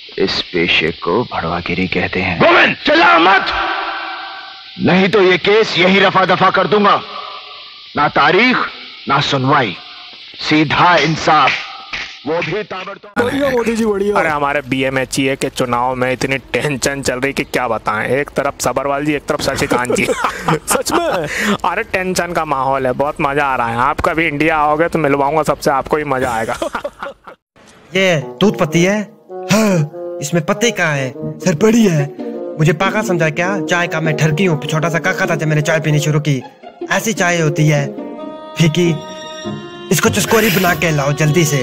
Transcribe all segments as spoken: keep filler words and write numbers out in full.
इस पेशे को भड़वागिरी कहते हैं। गोविंद चिल्ला मत, नहीं तो ये केस यही रफा दफा कर दूंगा। ना तारीख ना सुनवाई, सीधा इंसाफ, वो भी ताबड़तोड़। बढ़िया मोदी जी बढ़िया। अरे हमारे बीएमएचईए के चुनाव में इतनी टेंशन चल रही कि क्या बताएं। एक तरफ सबरवाल जी, एक तरफ शशिकांत जी। सच में अरे टेंशन का माहौल है, बहुत मजा आ रहा है। आप कभी इंडिया आओगे तो मिलवाऊंगा सबसे, आपको ही मजा आएगा। ये दूध पत्ती है? हाँ, इसमें पत्ते कहाँ है? सर बड़ी है। मुझे पागल समझा क्या? चाय का मैं ठरकी हूँ, छोटा सा काका था जब मैंने चाय पीनी शुरू की। ऐसी चाय होती है फीकी। इसको चस्कोरी बना के लाओ जल्दी से।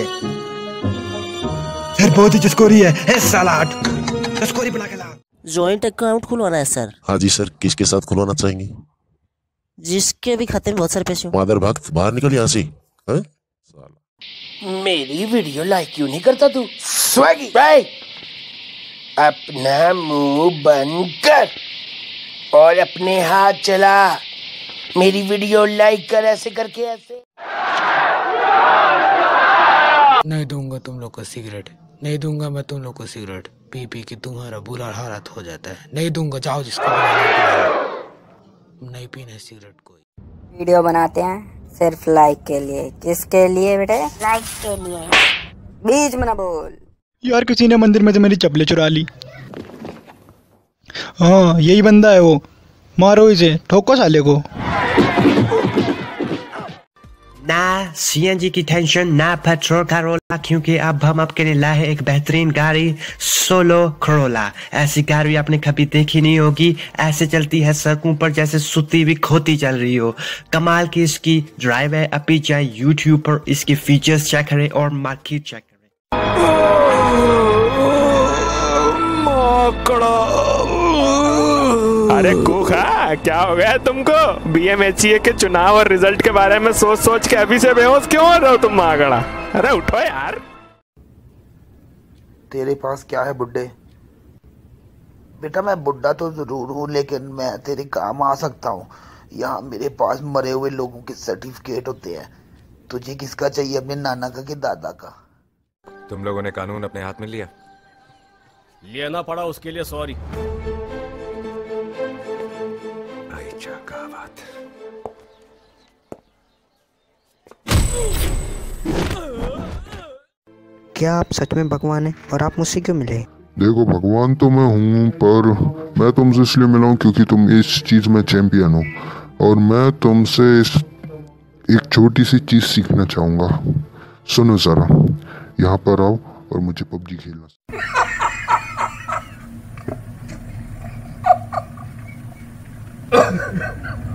सर बहुत ही चस्कोरी है। ए साला चस्कोरी बना के लाओ। जॉइंट अकाउंट खुलवाना है सर। हाँ जी सर, किसके साथ खुलवाना चाहेंगे? जिसके भी खाते में बहुत सारे पैसे हो। मादर भक्त बाहर निकल यहाँ से। है? मेरी वीडियो लाइक क्यों नहीं करता तू? स्वैगी भाई, अपना मुंह बंद कर और अपने हाथ चला। मेरी वीडियो लाइक कर, ऐसे करके ऐसे। नहीं दूंगा तुम लोग को सिगरेट, नहीं दूंगा मैं तुम लोग को सिगरेट। पी पी के तुम्हारा बुरा हालत हो जाता है। नहीं दूंगा, जाओ जिसको नहीं पीना सिगरेट। कोई वीडियो बनाते हैं सिर्फ लाइक के लिए। किसके लिए बेटे? लाइक के लिए। बीच में ना बोल। यार किसी ने मंदिर में से मेरी चप्पलें चुरा ली। हाँ यही बंदा है वो, मारो इसे, ठोको साले को। ना सीएनजी की टेंशन, ना पेट्रोल का रोला, क्योंकि अब हम आपके लिए लाए एक बेहतरीन गाड़ी, सोलो करोला। ऐसी गाड़ी आपने कभी देखी नहीं होगी। ऐसे चलती है सड़कों पर जैसे सुती हुई खोती चल रही हो। कमाल की इसकी ड्राइव है। अभी जाए यूट्यूब पर इसके फीचर्स चेक करें और मार्केट चेक करें। अरे कुखा, क्या हो गया तुमको? बीएमएचईए के चुनाव और रिजल्ट के बारे में सोच सोच के अभी से बेहोश क्यों हो रहे हो तुम मागड़ा? अरे उठो यार। तेरे पास क्या है बुड्ढे? बेटा मैं बुड्ढा तो जरूर हूँ, लेकिन मैं तेरे काम आ सकता हूँ। यहाँ मेरे पास मरे हुए लोगों के सर्टिफिकेट होते हैं। तुझे किसका चाहिए, अपने नाना का कि दादा का? तुम लोगों ने कानून अपने हाथ में लिया लेना पड़ा, उसके लिए सॉरी। बात। क्या आप सच में भगवान हैं और आप मुझसे क्यों मिले? देखो भगवान तो मैं हूँ, पर मैं तुमसे इसलिए मिला हूँ क्योंकि तुम इस चीज में चैंपियन हो और मैं तुमसे इस एक छोटी सी चीज सीखना चाहूंगा। सुनो जरा, यहाँ पर आओ और मुझे पबजी खेलना। Ha ha ha!